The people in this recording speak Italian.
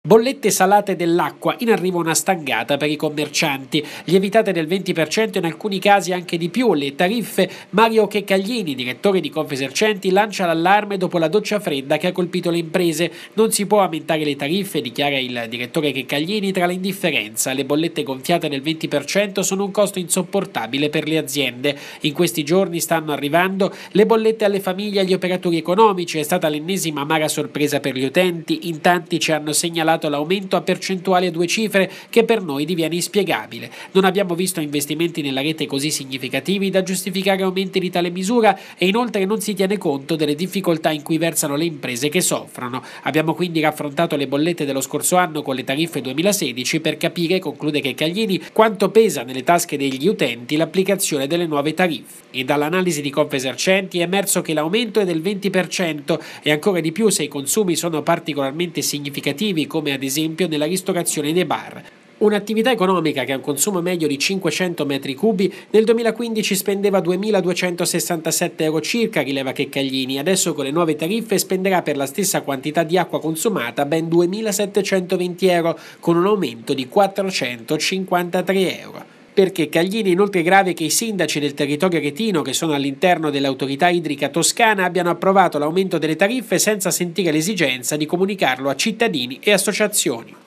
Bollette salate dell'acqua, in arrivo una stangata per i commercianti, lievitate del 20% in alcuni casi anche di più le tariffe. Mario Checcaglini, direttore di Confesercenti, lancia l'allarme dopo la doccia fredda che ha colpito le imprese. Non si può aumentare le tariffe, dichiara il direttore Checcaglini, tra l'indifferenza. Le bollette gonfiate del 20% sono un costo insopportabile per le aziende. In questi giorni stanno arrivando le bollette alle famiglie e agli operatori economici, è stata l'ennesima amara sorpresa per gli utenti. In tanti ci hanno segnalato l'aumento a percentuali a due cifre che per noi diviene inspiegabile. Non abbiamo visto investimenti nella rete così significativi da giustificare aumenti di tale misura e inoltre non si tiene conto delle difficoltà in cui versano le imprese che soffrono. Abbiamo quindi raffrontato le bollette dello scorso anno con le tariffe 2016 per capire, conclude Checcaglini, quanto pesa nelle tasche degli utenti l'applicazione delle nuove tariffe. E dall'analisi di Confesercenti è emerso che l'aumento è del 20% e ancora di più se i consumi sono particolarmente significativi, come ad esempio nella ristorazione nei bar. Un'attività economica che ha un consumo medio di 500 metri cubi nel 2015 spendeva 2.267 euro circa, rileva Checcaglini. Adesso con le nuove tariffe spenderà per la stessa quantità di acqua consumata ben 2.720 euro, con un aumento di 453 euro. Per Checcaglini è inoltre grave che i sindaci del territorio aretino, che sono all'interno dell'autorità idrica toscana, abbiano approvato l'aumento delle tariffe senza sentire l'esigenza di comunicarlo a cittadini e associazioni.